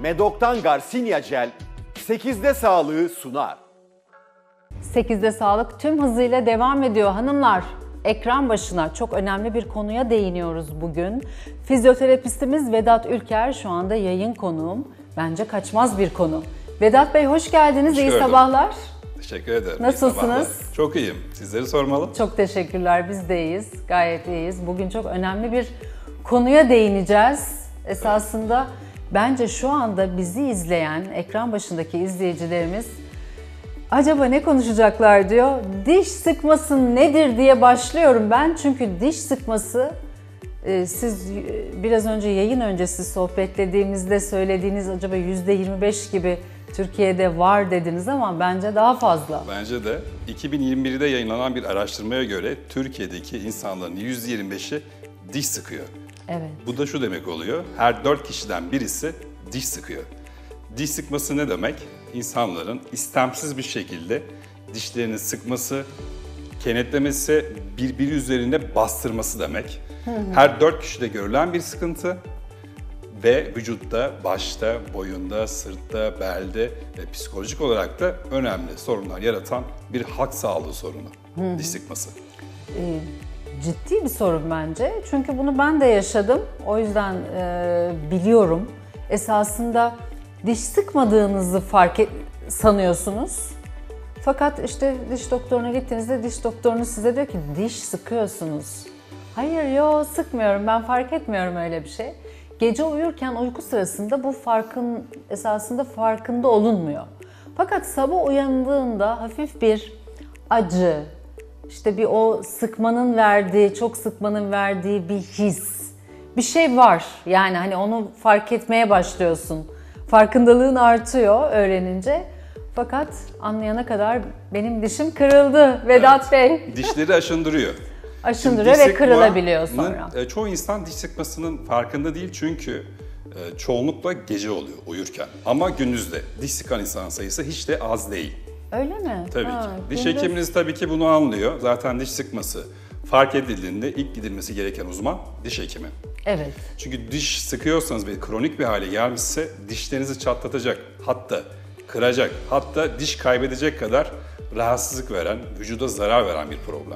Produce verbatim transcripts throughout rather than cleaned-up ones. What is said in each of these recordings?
Medok'tan Garcinia Gel sekizde sağlığı sunar. sekizde sağlık tüm hızıyla devam ediyor hanımlar. Ekran başına çok önemli bir konuya değiniyoruz bugün. Fizyoterapistimiz Vedat Ülker şu anda yayın konuğum. Bence kaçmaz bir konu. Vedat Bey hoş geldiniz, hoş iyi gördüm. sabahlar. Teşekkür ederim. Nasılsınız? Çok iyiyim. Sizleri sormalı. Çok teşekkürler, biz de iyiyiz, gayet iyiyiz. Bugün çok önemli bir konuya değineceğiz. Esasında bence şu anda bizi izleyen, ekran başındaki izleyicilerimiz acaba ne konuşacaklar diyor. Diş sıkması nedir diye başlıyorum ben. Çünkü diş sıkması, siz biraz önce yayın öncesi sohbetlediğimizde söylediğiniz acaba yüzde yirmi beş gibi Türkiye'de var dediniz ama bence daha fazla. Bence de iki bin yirmi birde yayınlanan bir araştırmaya göre Türkiye'deki insanların yüzde yirmi beşi diş sıkıyor. Evet. Bu da şu demek oluyor, her dört kişiden birisi diş sıkıyor. Diş sıkması ne demek? İnsanların istemsiz bir şekilde dişlerini sıkması, kenetlemesi, birbiri üzerine bastırması demek. Hı hı. Her dört kişide görülen bir sıkıntı ve vücutta, başta, boyunda, sırtta, belde ve psikolojik olarak da önemli sorunlar yaratan bir halk sağlığı sorunu, hı hı. diş sıkması. Ee, ciddi bir sorun bence. Çünkü bunu ben de yaşadım. O yüzden e, biliyorum. Esasında diş sıkmadığınızı fark et, sanıyorsunuz. Fakat işte diş doktoruna gittiğinizde diş doktorunuz size diyor ki diş sıkıyorsunuz. Hayır, yo sıkmıyorum, ben fark etmiyorum öyle bir şey. Gece uyurken uyku sırasında bu farkın esasında farkında olunmuyor. Fakat sabah uyandığında hafif bir acı, işte bir o sıkmanın verdiği, çok sıkmanın verdiği bir his, bir şey var. Yani hani onu fark etmeye başlıyorsun. Farkındalığın artıyor öğrenince. Fakat anlayana kadar benim dişim kırıldı Vedat evet. Bey. Dişleri aşındırıyor. Aşındırıyor ve kırılabiliyor sonra. Çoğu insan diş sıkmasının farkında değil çünkü çoğunlukla gece oluyor uyurken. Ama gündüzde diş sıkan insan sayısı hiç de az değil. Öyle mi? Tabii ha, ki. Diş gündüz... hekiminiz tabii ki bunu anlıyor. Zaten diş sıkması fark edildiğinde ilk gidilmesi gereken uzman diş hekimi. Evet. Çünkü diş sıkıyorsanız ve kronik bir hale gelmişse dişlerinizi çatlatacak, hatta kıracak, hatta diş kaybedecek kadar rahatsızlık veren, vücuda zarar veren bir problem.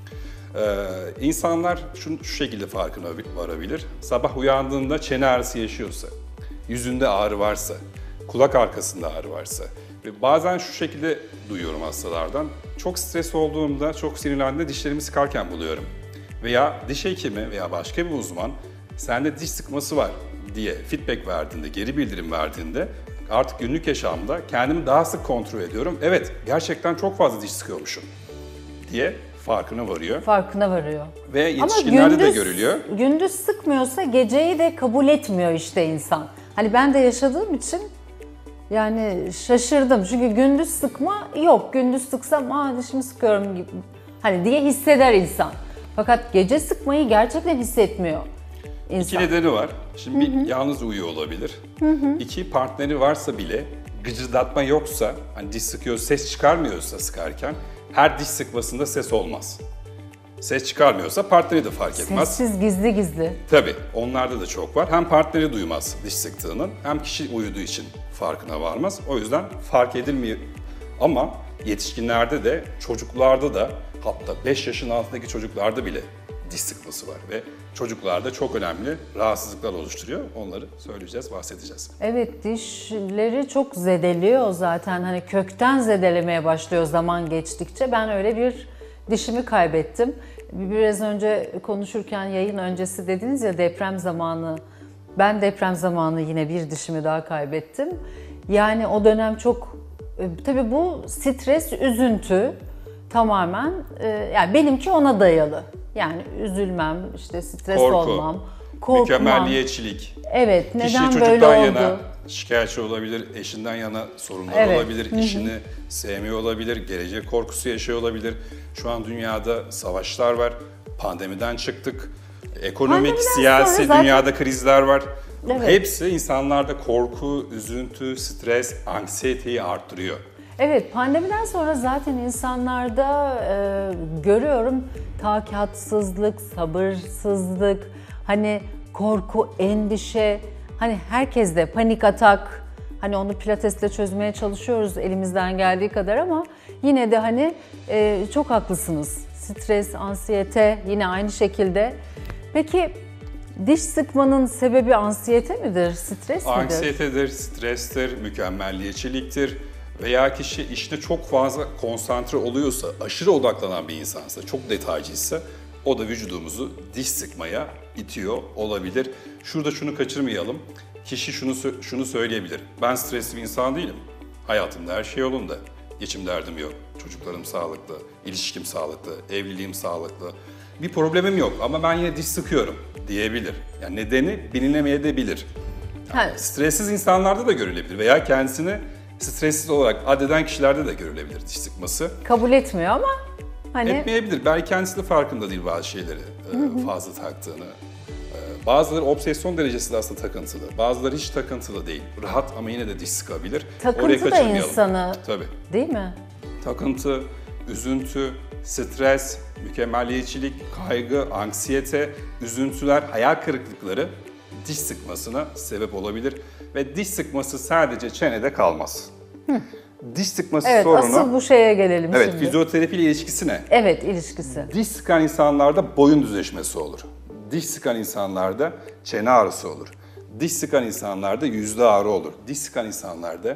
Ee, insanlar şu, şu şekilde farkına varabilir. Sabah uyandığında çene ağrısı yaşıyorsa, yüzünde ağrı varsa, kulak arkasında ağrı varsa ve bazen şu şekilde duyuyorum hastalardan. Çok stres olduğumda, çok sinirlendiğimde dişlerimi sıkarken buluyorum. Veya diş hekimi veya başka bir uzman sende diş sıkması var diye feedback verdiğinde, geri bildirim verdiğinde artık günlük yaşamda kendimi daha sık kontrol ediyorum. Evet, gerçekten çok fazla diş sıkıyormuşum diye farkına varıyor. Farkına varıyor. Ve yetişkinlerde de görülüyor. Gündüz sıkmıyorsa geceyi de kabul etmiyor işte insan. Hani ben de yaşadığım için yani şaşırdım. Çünkü gündüz sıkma yok. Gündüz sıksam aa dişimi sıkıyorum gibi hani diye hisseder insan. Fakat gece sıkmayı gerçekten hissetmiyor insan. İki nedeni var. Şimdi bir yalnız uyuyor olabilir. Hı hı. İki, partneri varsa bile gıcırdatma yoksa, hani diş sıkıyor, ses çıkarmıyorsa sıkarken her diş sıkmasında ses olmaz. Ses çıkarmıyorsa partneri de fark etmez. Sessiz, gizli gizli. Tabii, onlarda da çok var. Hem partneri duymaz diş sıktığının, hem kişi uyuduğu için farkına varmaz. O yüzden fark edilmiyor. Ama yetişkinlerde de, çocuklarda da, hatta beş yaşın altındaki çocuklarda bile diş sıkması var ve çocuklarda çok önemli rahatsızlıklar oluşturuyor. Onları söyleyeceğiz, bahsedeceğiz. Evet, dişleri çok zedeliyor zaten. Hani kökten zedelemeye başlıyor zaman geçtikçe. Ben öyle bir dişimi kaybettim. Biraz önce konuşurken yayın öncesi dediniz ya deprem zamanı. Ben deprem zamanı yine bir dişimi daha kaybettim. Yani o dönem çok, tabii bu stres, üzüntü tamamen, yani benimki ona dayalı. Yani üzülmem, işte stres Korku, olmam, korkmam. Mükemmelliyetçilik. Evet, neden Kişi böyle çocuktan oldu? yana şikayetçi olabilir, eşinden yana sorunlar Evet. olabilir, Hı-hı. işini sevmiyor olabilir, gelecek korkusu yaşıyor olabilir. Şu an dünyada savaşlar var, pandemiden çıktık, ekonomik, Pandemiden siyasi zaten... dünyada krizler var. Evet. Hepsi insanlarda korku, üzüntü, stres, anksiyeteyi arttırıyor. Evet, pandemiden sonra zaten insanlarda e, görüyorum takatsızlık, sabırsızlık, hani korku, endişe, hani herkeste panik atak, hani onu pilatesle çözmeye çalışıyoruz elimizden geldiği kadar ama yine de hani e, çok haklısınız. Stres, anksiyete yine aynı şekilde. Peki diş sıkmanın sebebi anksiyete midir, stres midir? Anksiyetedir, strestir, mükemmelliyetçiliktir veya kişi işte çok fazla konsantre oluyorsa, aşırı odaklanan bir insansa, çok detaycıysa o da vücudumuzu diş sıkmaya itiyor olabilir. Şurada şunu kaçırmayalım. Kişi şunu şunu söyleyebilir. Ben stresli bir insan değilim. Hayatımda her şey yolunda. Geçim derdim yok. Çocuklarım sağlıklı, ilişkim sağlıklı, evliliğim sağlıklı. Bir problemim yok ama ben yine diş sıkıyorum diyebilir. Yani nedeni bilinemeyebilir. Yani Evet. stressiz insanlarda da görülebilir veya kendisini stressiz olarak addeden kişilerde de görülebilir diş sıkması. Kabul etmiyor ama hani Etmeyebilir. Belki kendisi de farkında değil bazı şeyleri e, fazla taktığını. E, Bazıları obsesyon derecesinde aslında takıntılı. Bazıları hiç takıntılı değil. Rahat ama yine de diş sıkabilir. Orayı takıntı da kaçırmayalım. insanı, Tabii. değil mi? Takıntı, üzüntü, stres, mükemmelliyetçilik, kaygı, anksiyete, üzüntüler, hayal kırıklıkları diş sıkmasına sebep olabilir. Ve diş sıkması sadece çenede kalmaz. Diş sıkması Evet, sorunu, asıl bu şeye gelelim evet, şimdi. fizyoterapi ile ilişkisi ne? Evet, ilişkisi. Diş sıkan insanlarda boyun düzleşmesi olur. Diş sıkan insanlarda çene ağrısı olur. Diş sıkan insanlarda yüzde ağrı olur. Diş sıkan insanlarda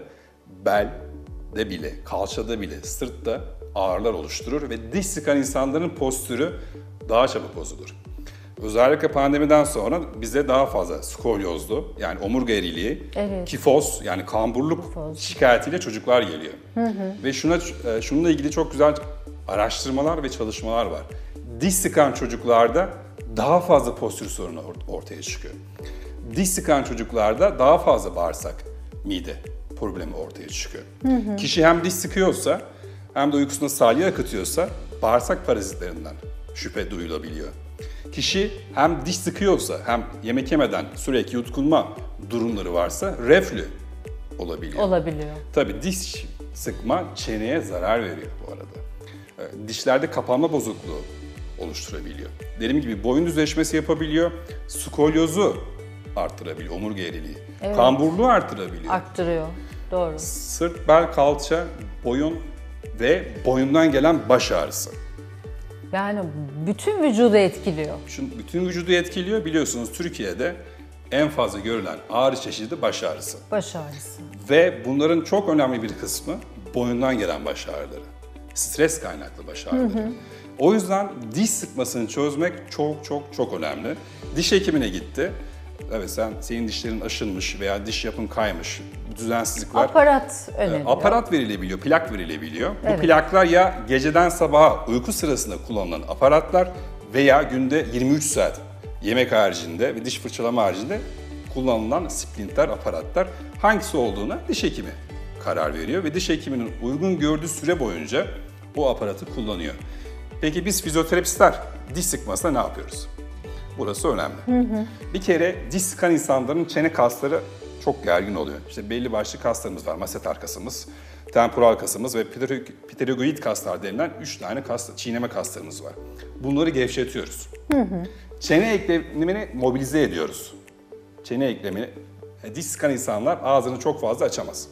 belde bile, kalçada bile, sırtta ağrılar oluşturur ve diş sıkan insanların postürü daha çabuk bozulur. Özellikle pandemiden sonra bize daha fazla skolyozlu, yani omurga eğriliği, Evet. kifoz yani kamburluk Kifoz. şikayetiyle çocuklar geliyor. Ve şuna şununla ilgili çok güzel araştırmalar ve çalışmalar var. Diş sıkan çocuklarda daha fazla postür sorunu or- ortaya çıkıyor. Diş sıkan çocuklarda daha fazla bağırsak, mide problemi ortaya çıkıyor. Kişi hem diş sıkıyorsa hem de uykusunda salya akıtıyorsa bağırsak parazitlerinden şüphe duyulabiliyor. Kişi hem diş sıkıyorsa hem yemek yemeden sürekli yutkunma durumları varsa reflü olabiliyor. Olabiliyor. Tabii diş sıkma çeneye zarar veriyor bu arada. Ee, Dişlerde kapanma bozukluğu oluşturabiliyor. Dediğim gibi boyun düzleşmesi yapabiliyor, skolyozu arttırabiliyor, omurga eğriliği. Evet. Kamburluğu arttırabiliyor. Arttırıyor. Doğru. Sırt, bel, kalça, boyun ve boyundan gelen baş ağrısı. Yani bütün vücudu etkiliyor. Şimdi bütün vücudu etkiliyor. Biliyorsunuz Türkiye'de en fazla görülen ağrı çeşidi baş ağrısı. Baş ağrısı. Ve bunların çok önemli bir kısmı boyundan gelen baş ağrıları. Stres kaynaklı baş ağrıları. Hı hı. O yüzden diş sıkmasını çözmek çok çok çok önemli. Diş hekimine gitti. Evet, sen senin dişlerin aşınmış veya diş yapın kaymış, düzensizlik var. Aparat önemli. Aparat verilebiliyor, plak verilebiliyor. Evet. Bu plaklar ya geceden sabaha uyku sırasında kullanılan aparatlar veya günde yirmi üç saat yemek haricinde ve diş fırçalama haricinde kullanılan splinter aparatlar. Hangisi olduğuna diş hekimi karar veriyor ve diş hekiminin uygun gördüğü süre boyunca bu aparatı kullanıyor. Peki biz fizyoterapistler diş sıkmasında ne yapıyoruz? Burası önemli. Hı hı. Bir kere diş sıkan insanların çene kasları çok gergin oluyor. İşte belli başlı kaslarımız var. Maseter kasımız, temporal kasımız ve pterygoid kaslar denilen üç tane kas, çiğneme kaslarımız var. Bunları gevşetiyoruz. Hı hı. Çene eklemini mobilize ediyoruz. Çene eklemini, diş sıkan insanlar ağzını çok fazla açamaz.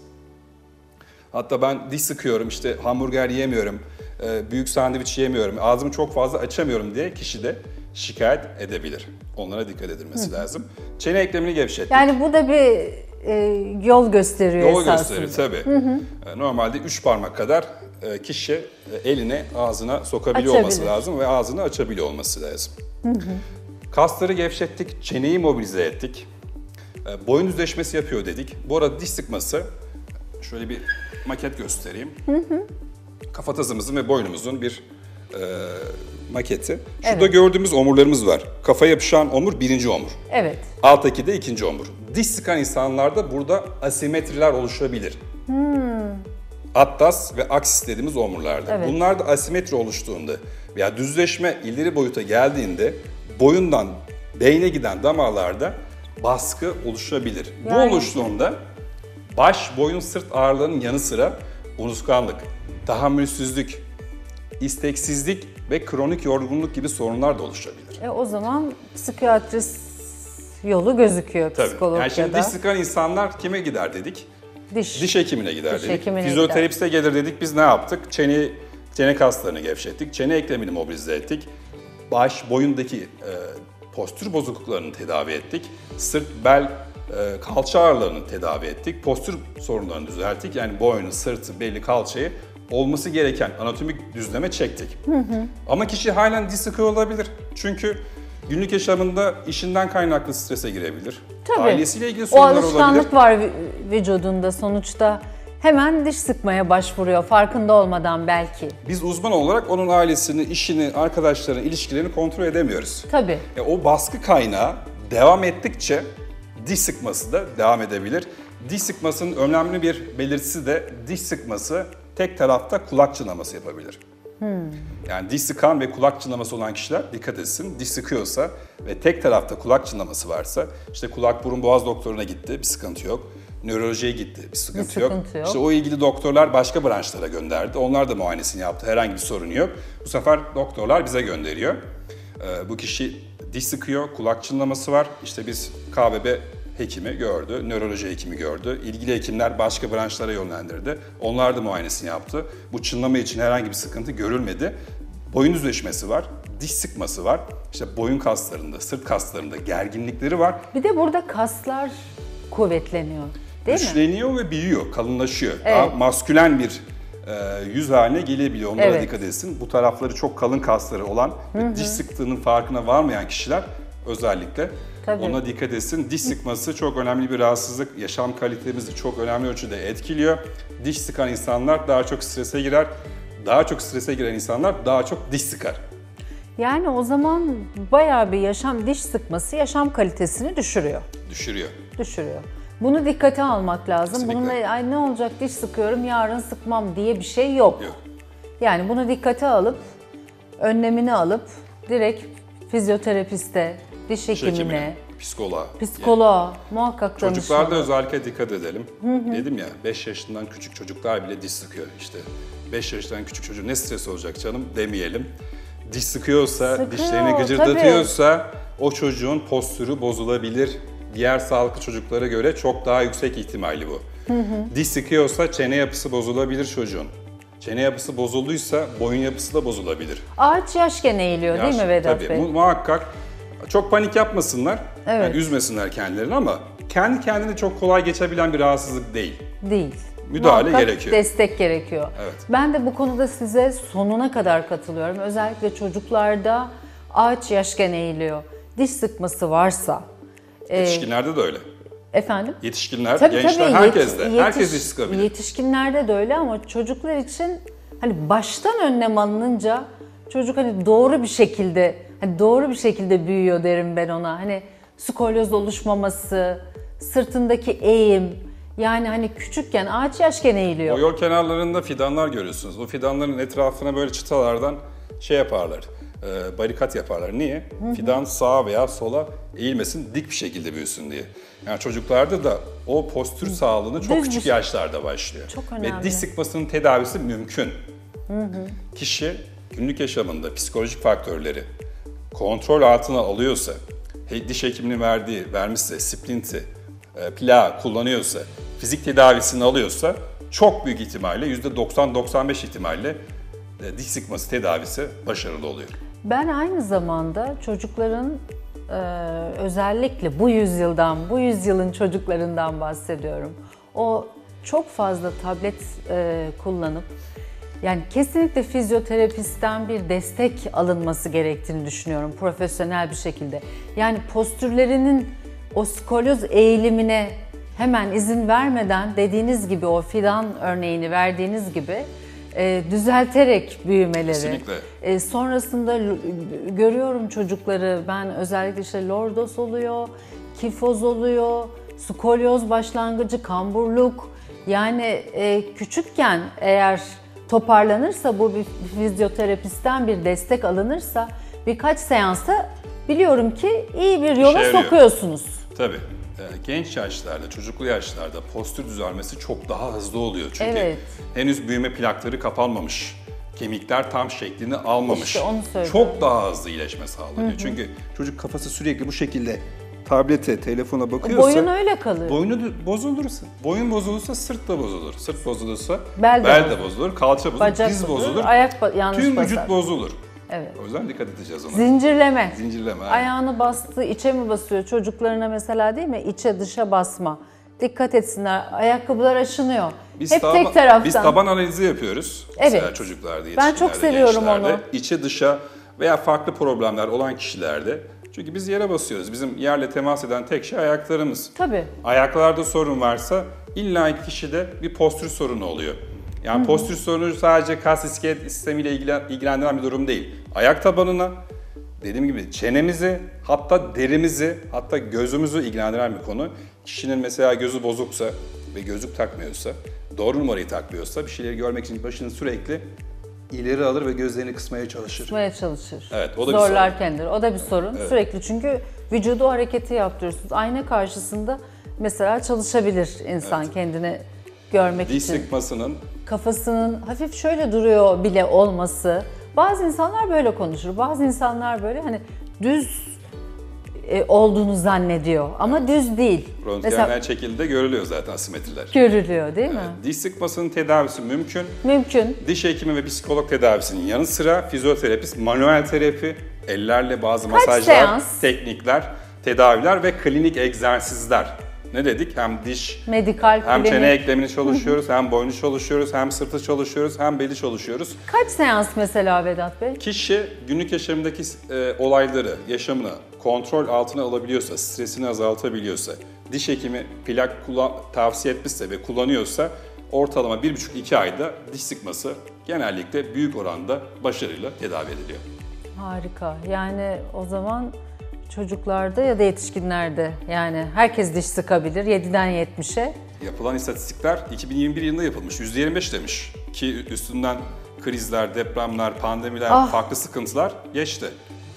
Hatta ben diş sıkıyorum, işte hamburger yemiyorum, büyük sandviç yemiyorum, ağzımı çok fazla açamıyorum diye kişi de şikayet edebilir. Onlara dikkat edilmesi Hı. lazım. Çene eklemini gevşettik. Yani bu da bir e, yol gösteriyor yol esasında. Yol gösterir tabii. Hı hı. Normalde üç parmak kadar kişi eline ağzına sokabiliyor Açabilir. olması lazım ve ağzını açabiliyor olması lazım. Hı hı. Kasları gevşettik, çeneyi mobilize ettik. Boyun düzleşmesi yapıyor dedik. Bu arada diş sıkması, şöyle bir maket göstereyim. Hı hı. Kafatazımızın ve boynumuzun bir e, maketi. Şurada evet. gördüğümüz omurlarımız var. Kafa yapışan omur birinci omur. Evet. Alttaki de ikinci omur. Diş sıkan insanlarda burada asimetriler oluşabilir. Hmm. Atlas ve aksis dediğimiz omurlarda. Evet. Bunlar da asimetri oluştuğunda veya düzleşme ileri boyuta geldiğinde boyundan beyne giden damarlarda baskı oluşabilir. Yani... Bu oluştuğunda baş, boyun, sırt ağrılarının yanı sıra unutkanlık, tahammülsüzlük, isteksizlik ve kronik yorgunluk gibi sorunlar da oluşabilir. E o zaman psikiyatrist yolu gözüküyor Tabii. psikolog Yani şimdi ya da. diş sıkan insanlar kime gider dedik? Diş. Diş hekimine gider Diş dedik. hekimine Fizyoterapiste gelir dedik. Biz ne yaptık? Çene, çene kaslarını gevşettik. Çene eklemini mobilize ettik. Baş, boyundaki e, postür bozukluklarını tedavi ettik. Sırt, bel, e, kalça ağrılarını tedavi ettik. Postür sorunlarını düzelttik. Yani boynu, sırtı, beli, kalçayı olması gereken anatomik düzleme çektik. Hı hı. Ama kişi halen diş sıkıyor olabilir. Çünkü günlük yaşamında işinden kaynaklı strese girebilir. Tabii. Ailesiyle ilgili O sorunlar olabilir. alışkanlık var vü- vücudunda sonuçta. Hemen diş sıkmaya başvuruyor farkında olmadan belki. Biz uzman olarak onun ailesini, işini, arkadaşlarını, ilişkilerini kontrol edemiyoruz. Tabii. E, o baskı kaynağı devam ettikçe diş sıkması da devam edebilir. Diş sıkmasının önemli bir belirtisi de diş sıkması tek tarafta kulak çınlaması yapabilir. Hmm. Yani diş sıkan ve kulak çınlaması olan kişiler dikkat etsin. Diş sıkıyorsa ve tek tarafta kulak çınlaması varsa, işte kulak burun boğaz doktoruna gitti, bir sıkıntı yok. Nörolojiye gitti, bir sıkıntı, Bir yok. sıkıntı yok. İşte o ilgili doktorlar başka branşlara gönderdi. Onlar da muayenesini yaptı, herhangi bir sorun yok. Bu sefer doktorlar bize gönderiyor. Ee, bu kişi diş sıkıyor, kulak çınlaması var. İşte biz K B B hekimi gördü, nöroloji hekimi gördü. İlgili hekimler başka branşlara yönlendirdi. Onlar da muayenesini yaptı. Bu çınlama için herhangi bir sıkıntı görülmedi. Boyun düzleşmesi var, diş sıkması var. İşte boyun kaslarında, sırt kaslarında gerginlikleri var. Bir de burada kaslar kuvvetleniyor. Değil mi? Güçleniyor ve büyüyor, kalınlaşıyor. Evet. Daha maskülen bir e, yüz haline gelebiliyor. Onlara Evet. dikkat etsin. Bu tarafları çok kalın kasları olan ve diş sıktığının farkına varmayan kişiler özellikle Tabii. ona dikkat etsin. Diş sıkması çok önemli bir rahatsızlık. Yaşam kalitemizi çok önemli ölçüde etkiliyor. Diş sıkan insanlar daha çok strese girer. Daha çok strese giren insanlar daha çok diş sıkar. Yani o zaman bayağı bir yaşam diş sıkması yaşam kalitesini düşürüyor. Düşürüyor. Düşürüyor. Bunu dikkate almak lazım. Kesinlikle. Bununla ay ne olacak diş sıkıyorum yarın sıkmam diye bir şey yok. Yok. Yani bunu dikkate alıp önlemini alıp direkt fizyoterapiste, diş Diş hekimine, hekimine, psikoloğa. psikoloğa muhakkak Çocuklarda danışmalı. özellikle dikkat edelim. Dedim ya beş yaşından küçük çocuklar bile diş sıkıyor işte. beş yaşından küçük çocuğun ne stres olacak canım demeyelim. Diş sıkıyorsa, Sıkıyor, dişlerini gıcırdatıyorsa o çocuğun postürü bozulabilir. Diğer sağlıklı çocuklara göre çok daha yüksek ihtimali bu. Hı hı. Diş sıkıyorsa çene yapısı bozulabilir çocuğun. Çene yapısı bozulduysa boyun yapısı da bozulabilir. Ağaç yaşken eğiliyor değil mi Vedat Tabii, Bey? mu- muhakkak çok panik yapmasınlar, Evet. yani üzmesinler kendilerini ama kendi kendine çok kolay geçebilen bir rahatsızlık değil. Değil. Müdahale Muhakkak gerekiyor. destek gerekiyor. Evet. Ben de bu konuda size sonuna kadar katılıyorum. Özellikle çocuklarda ağaç yaşken eğiliyor. Diş sıkması varsa. Yetişkinlerde de öyle. Efendim? Yetişkinler, Tabii, gençler, tabii, herkes de. yetiş- Herkes diş sıkabilir. Yetişkinlerde de öyle ama çocuklar için hani baştan önlem alınınca çocuk hani doğru bir şekilde hani doğru bir şekilde büyüyor derim ben ona. Hani skolyoz oluşmaması, sırtındaki eğim, yani hani küçükken ağaç yaşken eğiliyor. O yol kenarlarında fidanlar görüyorsunuz. O fidanların etrafına böyle çıtalardan şey yaparlar, e, barikat yaparlar. Niye? Fidan sağa veya sola eğilmesin, dik bir şekilde büyüsün diye. Yani çocuklarda da o postür sağlığını çok Düz küçük bir- yaşlarda başlıyor. Çok Ve önemli. diş sıkmasının tedavisi mümkün. Kişi günlük yaşamında psikolojik faktörleri kontrol altına alıyorsa, he- diş hekiminin verdiği, vermişse, splinti, e, plağı kullanıyorsa, fizik tedavisini alıyorsa çok büyük ihtimalle yüzde doksan doksan beş ihtimalle e, diş sıkması tedavisi başarılı oluyor. Ben aynı zamanda çocukların e, özellikle bu yüzyıldan, bu yüzyılın çocuklarından bahsediyorum. O çok fazla tablet e, kullanıp, yani kesinlikle fizyoterapistten bir destek alınması gerektiğini düşünüyorum profesyonel bir şekilde. Yani postürlerinin o skolyoz eğilimine hemen izin vermeden dediğiniz gibi o fidan örneğini verdiğiniz gibi e, düzelterek büyümeleri. Kesinlikle. E, sonrasında l- görüyorum çocukları, ben özellikle işte lordoz oluyor, kifoz oluyor, skolyoz başlangıcı, kamburluk. Yani e, küçükken eğer toparlanırsa, bu bir fizyoterapistten bir destek alınırsa birkaç seansta biliyorum ki iyi bir yola yarıyor. sokuyorsunuz. Tabii. e, Genç yaşlarda, çocuklu yaşlarda postür düzelmesi çok daha hızlı oluyor. Çünkü Evet. henüz büyüme plakları kapanmamış. Kemikler tam şeklini almamış. İşte onu söylüyorum. Çok daha hızlı iyileşme sağlanıyor. Çünkü çocuk kafası sürekli bu şekilde tablete, telefona bakıyorsa... Boyun öyle kalır. Boynu bozulursa, boyun bozulursa sırt da bozulur. Sırt bozulursa Bel de bel bozulur. de bozulur, kalça bozulur, Bacak diz bozulur, bozulur. ayak ba- yanlış Tüm basar. vücut bozulur. Evet. O yüzden dikkat edeceğiz ona. Zincirleme. Zincirleme. aynen. Ayağını bastı, içe mi basıyor? Çocuklarına mesela değil mi? İçe dışa basma. Dikkat etsinler. Ayakkabılar aşınıyor. Biz Hep taba- tek taraftan. Biz taban analizi yapıyoruz. Mesela Evet. çocuklarda, Ben yetişkinlerde, çok seviyorum gençlerde. onu. İçe dışa veya farklı problemler olan kişilerde. Çünkü biz yere basıyoruz. Bizim yerle temas eden tek şey ayaklarımız. Tabii. Ayaklarda sorun varsa illa iki kişide bir postür sorunu oluyor. Yani postür sorunu sadece kas iskelet sistemiyle ilgilen- ilgilendiren bir durum değil. Ayak tabanına, dediğim gibi çenemizi, hatta derimizi, hatta gözümüzü ilgilendiren bir konu. Kişinin mesela gözü bozuksa ve gözlük takmıyorsa, doğru numarayı takmıyorsa bir şeyleri görmek için başını sürekli ileri alır ve gözlerini kısmaya çalışır. Tutmaya çalışır. Evet, o da bir Zorlarkendir. O da bir sorun. Sürekli çünkü vücudu o hareketi yaptırıyorsunuz. Ayna karşısında mesela çalışabilir insan kendini görmek Diş için. sıkmasının Kafasının hafif şöyle duruyor bile olması. Bazı insanlar böyle konuşur. Bazı insanlar böyle hani düz e, olduğunu zannediyor ama düz değil. röntgenler şekilde görülüyor zaten asimetriler. Görülüyor değil mi? Diş sıkmasının tedavisi mümkün. Mümkün. Diş hekimi ve psikolog tedavisinin yanı sıra fizyoterapist, manuel terapi, ellerle bazı masajlar, seans? teknikler, tedaviler ve klinik egzersizler. Ne dedik? Hem diş, Medikal hem klinik. çene eklemini çalışıyoruz, hem boynu çalışıyoruz, hem sırtı çalışıyoruz, hem beli çalışıyoruz. Kaç seans mesela Vedat Bey? Kişi günlük yaşamındaki e, olayları, yaşamını kontrol altına alabiliyorsa, stresini azaltabiliyorsa, diş hekimi plak kullan, tavsiye etmişse ve kullanıyorsa ortalama bir buçuk iki ayda diş sıkması genellikle büyük oranda başarıyla tedavi ediliyor. Harika. Yani o zaman çocuklarda ya da yetişkinlerde yani herkes diş sıkabilir yediden yetmişe. Yapılan istatistikler iki bin yirmi bir yılında yapılmış. yüzde yirmi beş demiş ki üstünden krizler, depremler, pandemiler, Ah. farklı sıkıntılar geçti.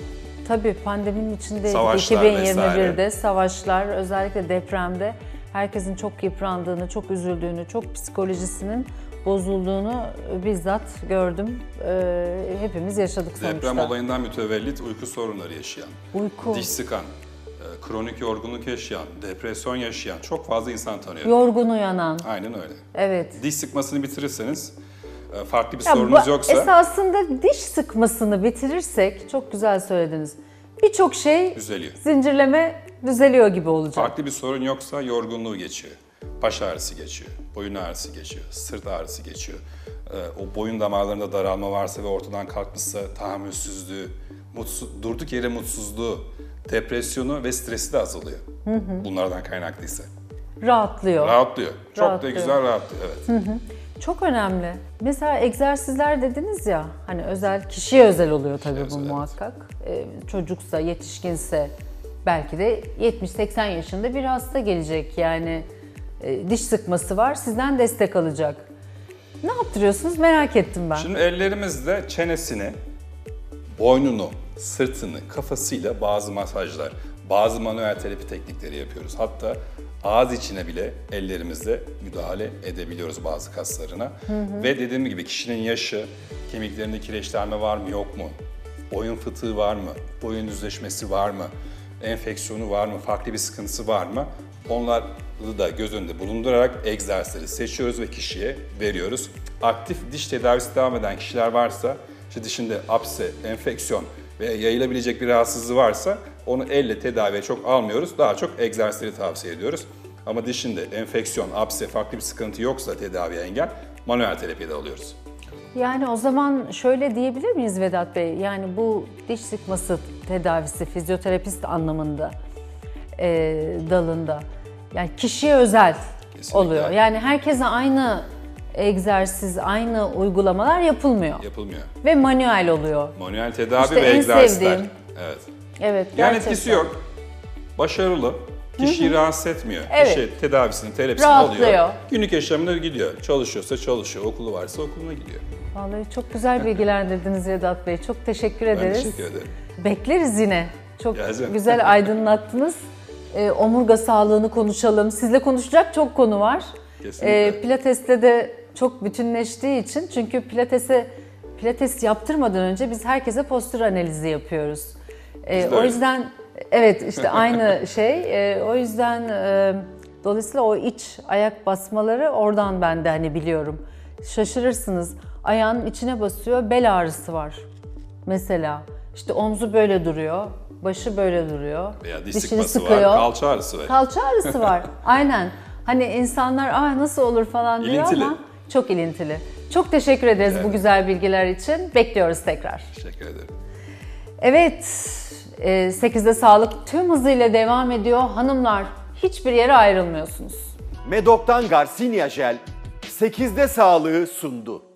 Tabii pandeminin içindeydik. Savaşlar iki bin yirmi birde vesaire. savaşlar, özellikle depremde herkesin çok yıprandığını, çok üzüldüğünü, çok psikolojisinin bozulduğunu bizzat gördüm. Ee, hepimiz yaşadık sonuçta. Deprem olayından mütevellit uyku sorunları yaşayan, Uyku, diş sıkan, e, kronik yorgunluk yaşayan, depresyon yaşayan çok fazla insan tanıyorum. yorgun uyanan. Aynen öyle. Evet. Diş sıkmasını bitirirseniz, e, farklı bir Ya sorunuz bu- yoksa Esasında diş sıkmasını bitirirsek, çok güzel söylediniz. Birçok şey düzeliyor. zincirleme düzeliyor gibi olacak. Farklı bir sorun yoksa yorgunluğu geçiyor. Baş ağrısı geçiyor, boyun ağrısı geçiyor, sırt ağrısı geçiyor. E, o boyun damarlarında daralma varsa ve ortadan kalkmışsa tahammülsüzlüğü, mutsuz, durduk yere mutsuzluğu, depresyonu ve stresi de azalıyor. Bunlardan kaynaklıysa. Rahatlıyor. Rahatlıyor. Çok Rahatlıyor. da güzel rahatlıyor, evet. Çok önemli. Mesela egzersizler dediniz ya, hani özel, kişiye özel oluyor tabii bu özel, evet. muhakkak. Ee, çocuksa, yetişkinse, belki de yetmiş seksen yaşında bir hasta gelecek yani e, diş sıkması var, sizden destek alacak. Ne yaptırıyorsunuz merak ettim ben. Şimdi ellerimizle çenesini, boynunu, sırtını, kafasıyla bazı masajlar, bazı manuel terapi teknikleri yapıyoruz. Hatta ağız içine bile ellerimizle müdahale edebiliyoruz bazı kaslarına. Hı hı. Ve dediğim gibi kişinin yaşı, kemiklerinde kireçlenme var mı yok mu, boyun fıtığı var mı, boyun düzleşmesi var mı, enfeksiyonu var mı, farklı bir sıkıntısı var mı? Onları da göz önünde bulundurarak egzersizleri seçiyoruz ve kişiye veriyoruz. Aktif diş tedavisi devam eden kişiler varsa, işte dişinde apse, enfeksiyon ve yayılabilecek bir rahatsızlığı varsa onu elle tedaviye çok almıyoruz. Daha çok egzersizleri tavsiye ediyoruz. Ama dişinde enfeksiyon, apse, farklı bir sıkıntı yoksa tedaviye engel, manuel terapiye de alıyoruz. Yani o zaman şöyle diyebilir miyiz Vedat Bey? Yani bu diş sıkması tedavisi fizyoterapist anlamında e, dalında. Yani kişiye özel Kesinlikle. oluyor. Yani herkese aynı egzersiz, aynı uygulamalar yapılmıyor. Yapılmıyor. Ve manuel oluyor. Manuel tedavi İşte ve en egzersizler. sevdiğim. Evet. Evet, Yani gerçekten. etkisi yok. Başarılı. Kişiyi rahatsız etmiyor. Evet. Kişi tedavisini, terapisini Rahatlıyor. alıyor. Günlük yaşamına gidiyor. Çalışıyorsa çalışıyor. Okulu varsa okuluna gidiyor. Vallahi çok güzel bilgilendirdiniz Vedat Bey. Çok teşekkür Ben ederiz. teşekkür ederim. Bekleriz yine. Çok Geleceğim. güzel aydınlattınız. Ee, omurga sağlığını konuşalım. Sizle konuşacak çok konu var. Kesinlikle. Ee, Pilates'te de çok bütünleştiği için, çünkü Pilates'e Pilates yaptırmadan önce biz herkese postür analizi yapıyoruz. Ee, Biz de o öyle. yüzden Evet, işte aynı şey. E, o yüzden e, dolayısıyla o iç ayak basmaları oradan ben de hani biliyorum. Şaşırırsınız. Ayağının içine basıyor, bel ağrısı var mesela. İşte omzu böyle duruyor, başı böyle duruyor. Veya diş dişini sıkması sıkıyor. var, kalça ağrısı var. Kalça ağrısı var. Aynen. Hani insanlar "Aa, nasıl olur" falan diyor İlintili. ama çok ilintili. Çok teşekkür ederiz Evet. bu güzel bilgiler için. Bekliyoruz tekrar. Teşekkür ederim. Evet, sekizde Sağlık tüm hızıyla devam ediyor. Hanımlar, hiçbir yere ayrılmıyorsunuz. Medok'tan Garcinia Jel sekizde sağlığı sundu.